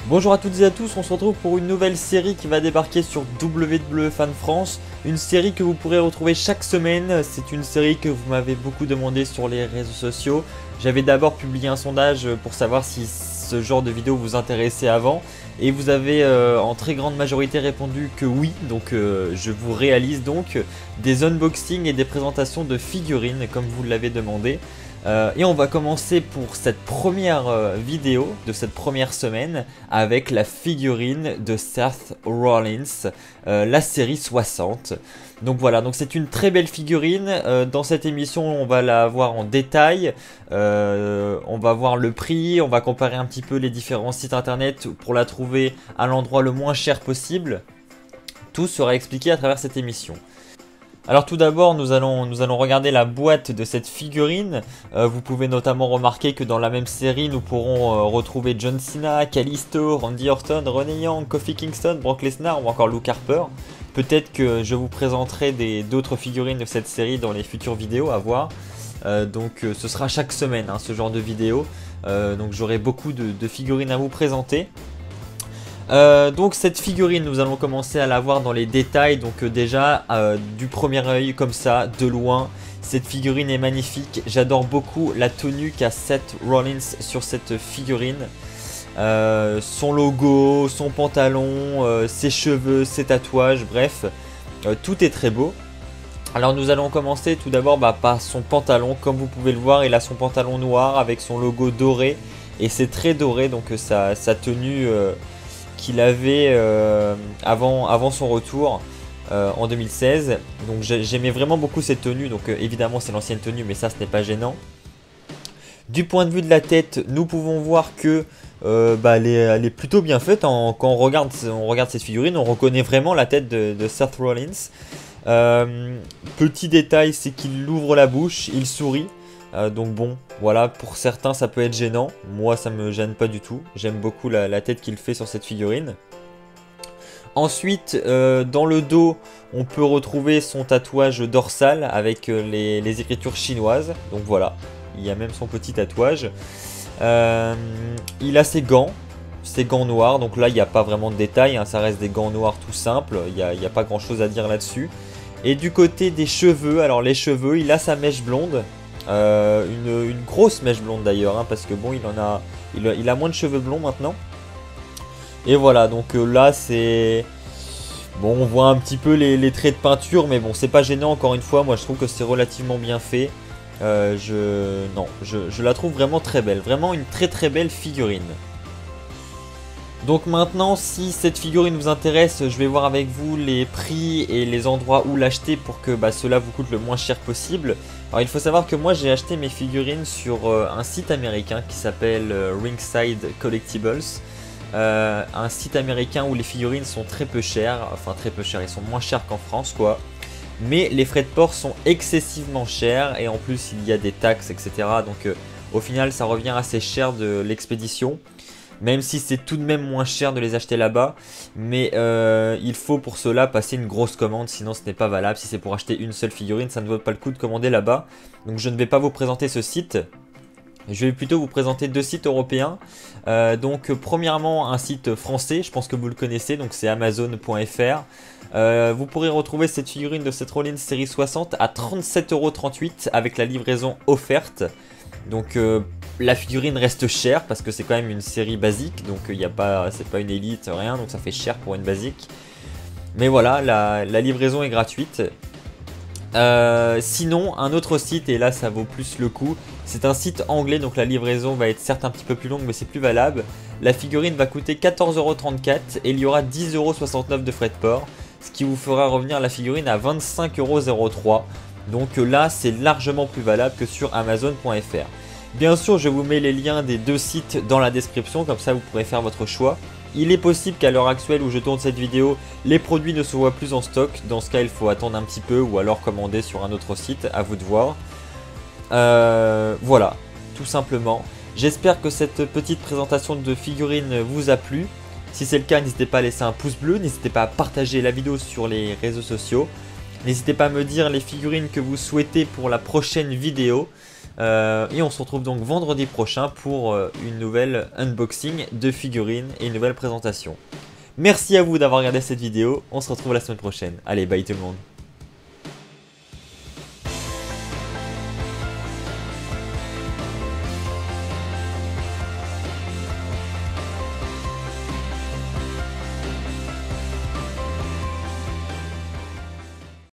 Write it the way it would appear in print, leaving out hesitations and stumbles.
Bonjour à toutes et à tous, on se retrouve pour une nouvelle série qui va débarquer sur WWE Fan France. Une série que vous pourrez retrouver chaque semaine. C'est une série que vous m'avez beaucoup demandé sur les réseaux sociaux. J'avais d'abord publié un sondage pour savoir si ce genre de vidéo vous intéressait avant. Et vous avez en très grande majorité répondu que oui. Donc je vous réalise donc des unboxings et des présentations de figurines comme vous l'avez demandé. Et on va commencer pour cette première vidéo de cette première semaine avec la figurine de Seth Rollins, la série 60. Donc voilà, donc c'est une très belle figurine. Dans cette émission, on va la voir en détail. On va voir le prix, on va comparer un petit peu les différents sites internet pour la trouver à l'endroit le moins cher possible. Tout sera expliqué à travers cette émission. Alors tout d'abord, nous allons regarder la boîte de cette figurine. Vous pouvez notamment remarquer que dans la même série, nous pourrons retrouver John Cena, Kalisto, Randy Orton, Renee Young, Kofi Kingston, Brock Lesnar ou encore Luke Harper. Peut-être que je vous présenterai d'autres figurines de cette série dans les futures vidéos à voir. Donc ce sera chaque semaine ce genre de vidéo. Donc j'aurai beaucoup de figurines à vous présenter. Donc cette figurine, nous allons commencer à la voir dans les détails. Donc déjà du premier œil comme ça, de loin, cette figurine est magnifique. J'adore beaucoup la tenue qu'a Seth Rollins sur cette figurine. Son logo, son pantalon, ses cheveux, ses tatouages, bref, tout est très beau. Alors nous allons commencer tout d'abord par son pantalon. Comme vous pouvez le voir, il a son pantalon noir avec son logo doré. Et c'est très doré, donc sa tenue qu'il avait avant son retour en 2016. Donc j'aimais vraiment beaucoup cette tenue. Donc évidemment c'est l'ancienne tenue, mais ça ce n'est pas gênant. Du point de vue de la tête, nous pouvons voir que elle est plutôt bien faite. Quand on regarde cette figurine, on reconnaît vraiment la tête de Seth Rollins. Petit détail, c'est qu'il ouvre la bouche, il sourit. Donc bon, voilà, pour certains ça peut être gênant. Moi ça me gêne pas du tout. J'aime beaucoup la tête qu'il fait sur cette figurine. Ensuite, dans le dos, on peut retrouver son tatouage dorsal avec les écritures chinoises. Donc voilà, il y a même son petit tatouage. Il a ses gants noirs. Donc là, il n'y a pas vraiment de détails, ça reste des gants noirs tout simples. Il n'y a pas grand chose à dire là-dessus. Et du côté des cheveux, alors les cheveux, il a sa mèche blonde. Une grosse mèche blonde d'ailleurs, parce que bon, il a moins de cheveux blonds maintenant. Et voilà, donc là c'est... Bon, on voit un petit peu les traits de peinture, mais bon, c'est pas gênant encore une fois. Moi je trouve que c'est relativement bien fait. Je la trouve vraiment très belle. Vraiment une très très belle figurine. Donc maintenant, si cette figurine vous intéresse, je vais voir avec vous les prix et les endroits où l'acheter pour que cela vous coûte le moins cher possible. Alors il faut savoir que moi j'ai acheté mes figurines sur un site américain qui s'appelle Ringside Collectibles. Un site américain où les figurines sont très peu chères, enfin très peu chères, ils sont moins chers qu'en France quoi. Mais les frais de port sont excessivement chers et en plus il y a des taxes etc. Donc au final ça revient assez cher de l'expédition. Même si c'est tout de même moins cher de les acheter là-bas. Mais il faut pour cela passer une grosse commande. Sinon ce n'est pas valable. Si c'est pour acheter une seule figurine, ça ne vaut pas le coup de commander là-bas. Donc je ne vais pas vous présenter ce site. Je vais plutôt vous présenter deux sites européens. Donc premièrement un site français. Je pense que vous le connaissez. Donc c'est Amazon.fr. Vous pourrez retrouver cette figurine de Seth Rollins série 60 à 37,38 € avec la livraison offerte. Donc la figurine reste chère parce que c'est quand même une série basique, donc c'est pas une élite, rien, donc ça fait cher pour une basique. Mais voilà, la livraison est gratuite. Sinon, un autre site, et là ça vaut plus le coup, c'est un site anglais, donc la livraison va être certes un petit peu plus longue, mais c'est plus valable. La figurine va coûter 14,34 € et il y aura 10,69 € de frais de port, ce qui vous fera revenir la figurine à 25,03 €. Donc là, c'est largement plus valable que sur Amazon.fr. Bien sûr, je vous mets les liens des deux sites dans la description, comme ça vous pourrez faire votre choix. Il est possible qu'à l'heure actuelle où je tourne cette vidéo, les produits ne se voient plus en stock. Dans ce cas, il faut attendre un petit peu ou alors commander sur un autre site, à vous de voir. Voilà, tout simplement. J'espère que cette petite présentation de figurines vous a plu. Si c'est le cas, n'hésitez pas à laisser un pouce bleu, n'hésitez pas à partager la vidéo sur les réseaux sociaux. N'hésitez pas à me dire les figurines que vous souhaitez pour la prochaine vidéo. Et on se retrouve donc vendredi prochain pour une nouvelle unboxing de figurines et une nouvelle présentation. Merci à vous d'avoir regardé cette vidéo, on se retrouve la semaine prochaine. Allez, bye tout le monde.